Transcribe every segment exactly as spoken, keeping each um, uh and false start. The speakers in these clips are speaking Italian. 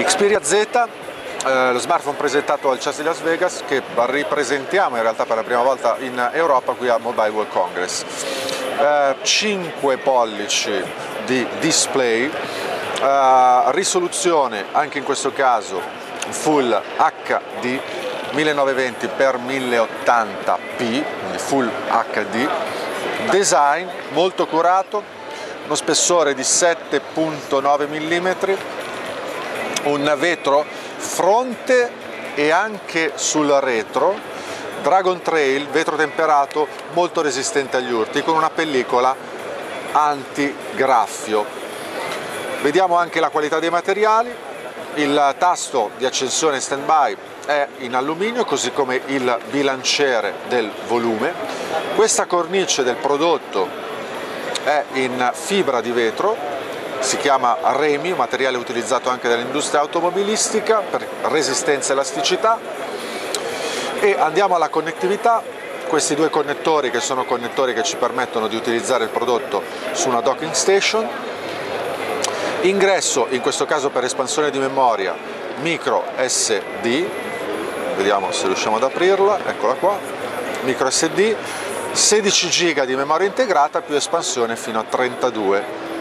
Xperia Z, eh, lo smartphone presentato al C E S di Las Vegas, che ripresentiamo in realtà per la prima volta in Europa qui a Mobile World Congress. Eh, cinque pollici di display, eh, risoluzione anche in questo caso Full H D millenovecento per mille ottanta p, quindi Full H D, design molto curato, uno spessore di sette virgola nove millimetri, un vetro fronte e anche sul retro, Dragon Trail, vetro temperato molto resistente agli urti, con una pellicola anti-graffio. Vediamo anche la qualità dei materiali, il tasto di accensione stand-by è in alluminio, così come il bilanciere del volume. Questa cornice del prodotto è in fibra di vetro, si chiama Remi, un materiale utilizzato anche dall'industria automobilistica per resistenza e elasticità. E andiamo alla connettività. Questi due connettori, che sono connettori che ci permettono di utilizzare il prodotto su una docking station. Ingresso, in questo caso per espansione di memoria, micro S D, vediamo se riusciamo ad aprirla, eccola qua, micro S D, sedici giga di memoria integrata più espansione fino a trentadue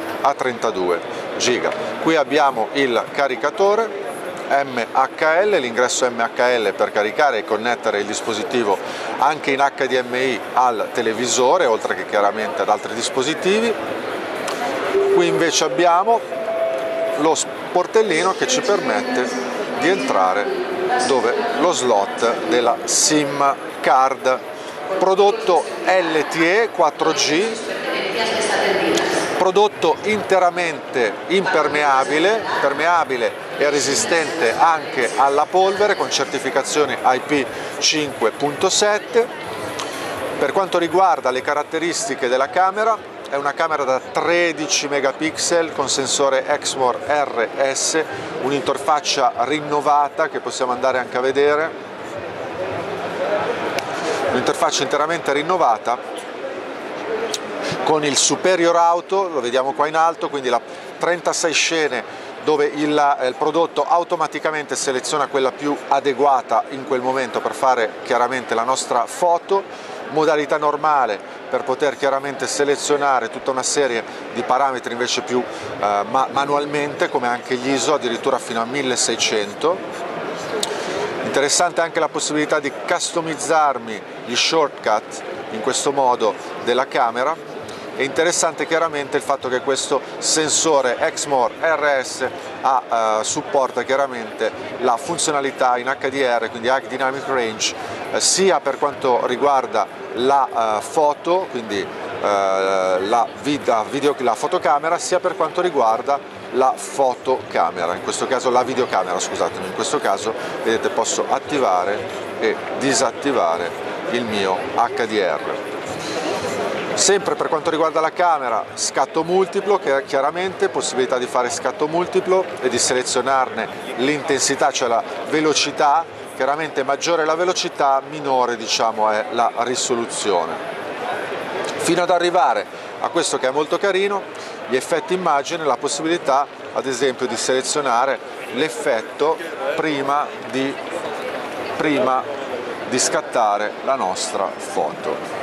giga. Qui abbiamo il caricatore M H L, l'ingresso M H L per caricare e connettere il dispositivo anche in H D M I al televisore, oltre che chiaramente ad altri dispositivi. Qui invece abbiamo lo sportellino che ci permette di entrare dove lo slot della SIM card. Prodotto L T E quattro G, prodotto interamente impermeabile, permeabile e resistente anche alla polvere, con certificazione I P cinque punto sette. Per quanto riguarda le caratteristiche della camera, è una camera da tredici megapixel con sensore Exmor R S, un'interfaccia rinnovata che possiamo andare anche a vedere, un'interfaccia interamente rinnovata con il Superior Auto, lo vediamo qua in alto, quindi la trentasei scene dove il, il prodotto automaticamente seleziona quella più adeguata in quel momento per fare chiaramente la nostra foto. Modalità normale per poter chiaramente selezionare tutta una serie di parametri invece più eh, ma manualmente, come anche gli I S O, addirittura fino a milleseicento. Interessante anche la possibilità di customizzarmi gli shortcut in questo modo della camera. È interessante chiaramente il fatto che questo sensore Exmor R S ha, eh, supporta chiaramente la funzionalità in H D R, quindi High Dynamic Range, eh, sia per quanto riguarda la eh, foto, quindi eh, la, video, video, la fotocamera, sia per quanto riguarda la fotocamera, in questo caso la videocamera, scusatemi, in questo caso vedete posso attivare e disattivare il mio H D R. Sempre per quanto riguarda la camera, scatto multiplo, che chiaramente possibilità di fare scatto multiplo e di selezionarne l'intensità, cioè la velocità. Chiaramente maggiore la velocità, minore diciamo è la risoluzione. Fino ad arrivare a questo che è molto carino, gli effetti immagine, la possibilità ad esempio di selezionare l'effetto prima di, prima di scattare la nostra foto.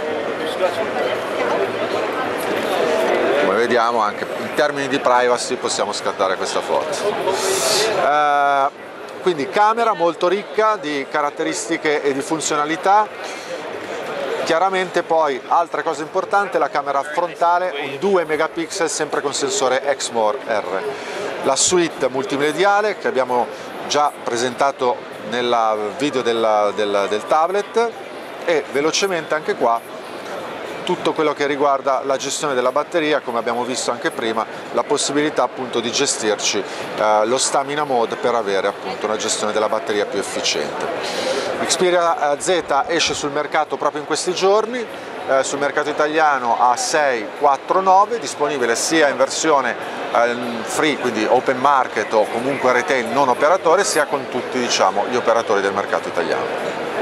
Come vediamo anche in termini di privacy possiamo scattare questa foto. Eh, quindi camera molto ricca di caratteristiche e di funzionalità. Chiaramente poi altra cosa importante, la camera frontale, un due megapixel sempre con sensore Exmor R. La suite multimediale che abbiamo già presentato nel video del, del, del tablet, e velocemente anche qua tutto quello che riguarda la gestione della batteria, come abbiamo visto anche prima, la possibilità appunto di gestirci eh, lo stamina mode per avere appunto una gestione della batteria più efficiente. Xperia Z esce sul mercato proprio in questi giorni, eh, sul mercato italiano a sei quattro nove, disponibile sia in versione eh, free, quindi open market o comunque retail non operatore, sia con tutti diciamo gli operatori del mercato italiano.